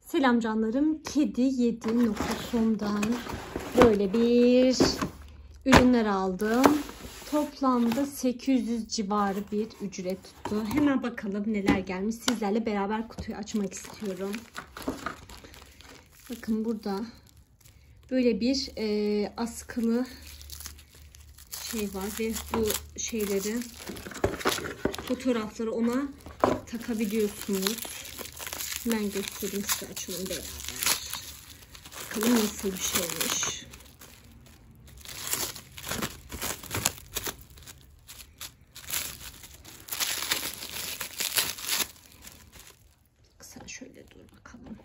Selam canlarım. Kedi7.com'dan böyle bir ürünler aldım. Toplamda 800 civarı bir ücret tuttu. Hemen bakalım neler gelmiş. Sizlerle beraber kutuyu açmak istiyorum. Bakın burada böyle bir askılı şey var ve bu şeyleri, fotoğrafları ona takabiliyorsunuz. Hemen göstereyim size, açalım beraber. Bakalım nasıl bir şeymiş. Sen şöyle dur bakalım.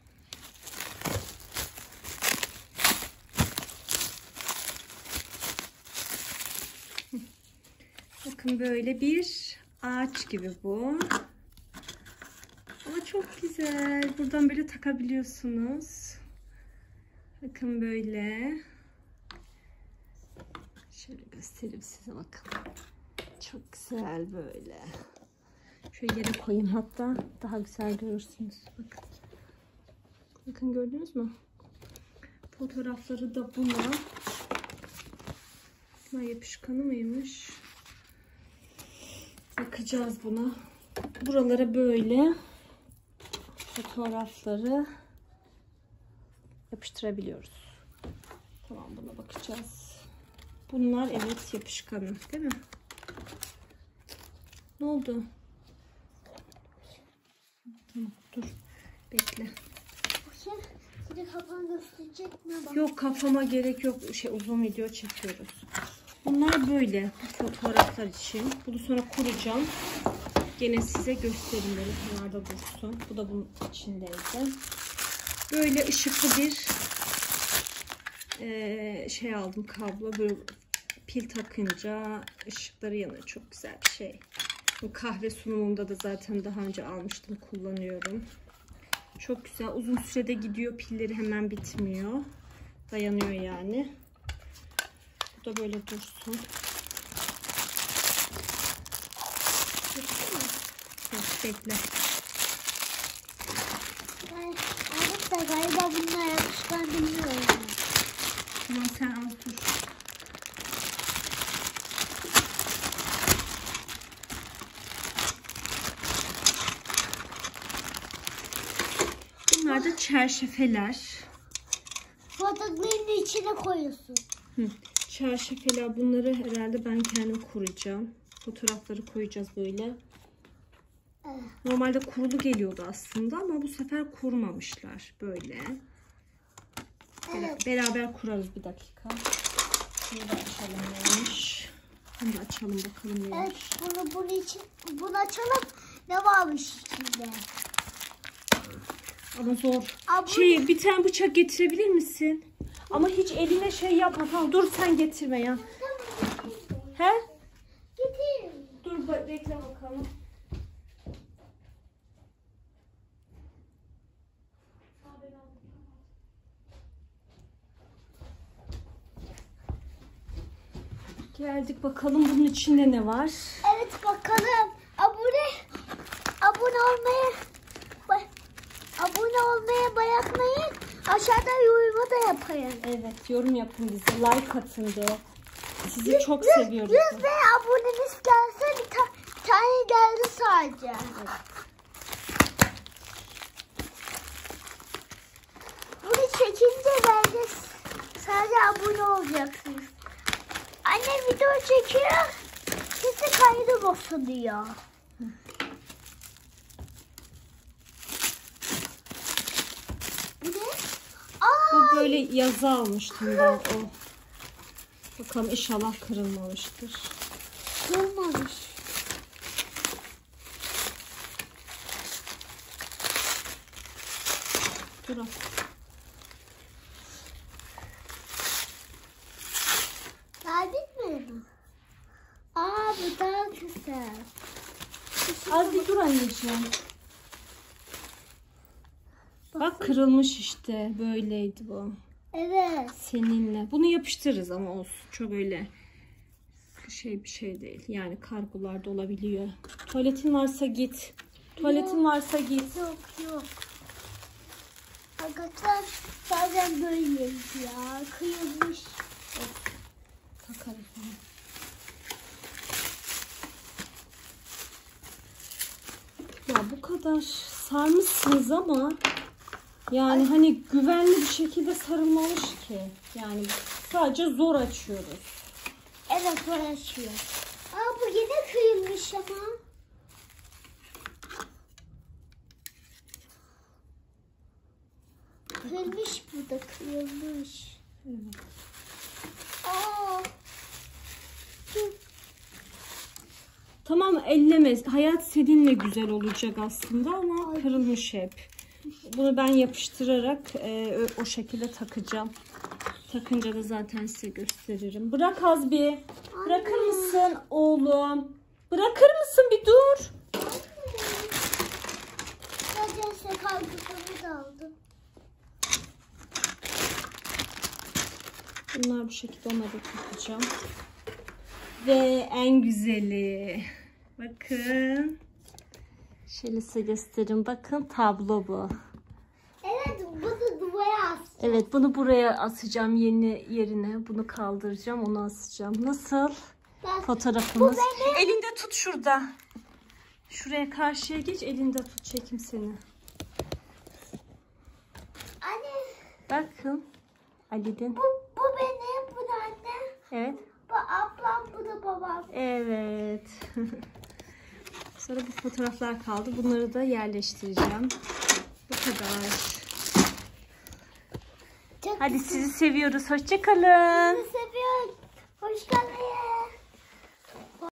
Bakın böyle bir ağaç gibi bu. Ama çok güzel. Buradan böyle takabiliyorsunuz. Bakın böyle. Şöyle göstereyim size, bakın. Çok güzel böyle. Şöyle yere koyayım, hatta daha güzel görürsünüz. Bakın. Bakın, gördünüz mü? Fotoğrafları da buna. Bunlar yapışkanı mıymış? Bakacağız buna. Buralara böyle fotoğrafları yapıştırabiliyoruz. Tamam, buna bakacağız. Bunlar evet yapışkanı, değil mi? Ne oldu? Tamam, dur. Bekle. Şimdi kafanı gösterecek mi? Yok, kafama gerek yok. Uzun video çekiyoruz. Bunlar böyle fotoğraflar için. Bunu sonra kuracağım. Gene size göstereyim, böyle kenarda dursun. Bu da bunun içindeydi. Böyle ışıklı bir şey aldım, kablo. Böyle pil takınca ışıkları yanıyor. Çok güzel bir şey. Bu kahve sunumunda da zaten daha önce almıştım, kullanıyorum. Çok güzel. Uzun sürede gidiyor. Pilleri hemen bitmiyor. Dayanıyor yani. Bu da böyle dursun. Bekle. Evet de galiba bunlar yapışkan, bilmiyorum. Tamam, sen al, dur. Bunlar da çerçeveler. Fotoğrafların içine koyuyorsun. Çerçeveler, bunları herhalde ben kendim kuracağım. Fotoğrafları koyacağız böyle. Evet. Normalde kurulu geliyordu aslında ama bu sefer kurmamışlar böyle. Evet. Beraber kurarız, bir dakika. Bunu da açalım neymiş. Bunu da açalım bakalım neymiş. Evet, bunu açalım. Ne varmış içinde? Ama zor. Abi, Bir tane bıçak getirebilir misin? Ama hiç eline şey yapma. Tamam, dur, sen getirme ya. He? getir. Dur bekle bakalım. Geldik bakalım bunun içinde ne var? Evet, bakalım. Abone olmaya bırakmayın. Aşağıda yorum da yapayım. Evet, yorum yapın bize. Like atın de. Sizi çok seviyoruz. 100 aboneniz gelse bir tane geldi sadece. Evet. Bunu çekince bence sadece abone olacaksınız. Annem video çekiyor. Sesi kaydı bozuluyor. Bu ne? Bu böyle yazı almıştım ben o. Bakalım, inşallah kırılmamıştır. Kırmamış. Dur az. Geldin mi? Bu daha güzel. Az bir dur anneciğim. Bak, kırılmış işte. Böyleydi bu. Evet. Seninle. Bunu yapıştırırız ama olsun. Çok öyle bir şey değil. Yani kargolarda olabiliyor. Tuvaletin varsa git. Tuvaletin varsa git. Yok. Arkadaşlar zaten böyleyiz ya. Kıyılmış. Takarım. Ya bu kadar sarmışsınız ama yani hani güvenli bir şekilde sarılmamış ki. Yani sadece zor açıyoruz. Evet, böyle açıyor. Aa, bu yine kıyılmış ama. Kıyılmış, bu da kıyılmış. Evet. Aa. Tamam, elleme. Hayat seninle güzel olacak aslında ama kırılmış hep. Bunu ben yapıştırarak o şekilde takacağım. Takınca da zaten size gösteririm. Bırak az bir. Bırakır mısın oğlum? Bırakır mısın bir dur. Zaten size kaldıklarını da aldım. Bunlar bu şekilde, onları da takacağım. Ve en güzeli. Bakın. Şöyle size göstereyim. Bakın tablo bu. Evet, bu da duvara asacağım. Evet, bunu buraya asacağım yeni yerine. Bunu kaldıracağım, onu asacağım. Nasıl? Fotoğrafımız. Elinde tut şurada. Şuraya karşıya geç, elinde tut, çekim seni. Anne. Bakın. Ali'den. Bu benim, bu da anne. Evet. Bu ablam, bu da babam. Evet. Sonra bu fotoğraflar kaldı. Bunları da yerleştireceğim. Bu kadar. Çok Hadi sizi seviyoruz. Hoşça kalın. Sizi seviyorum. Hoş geldin.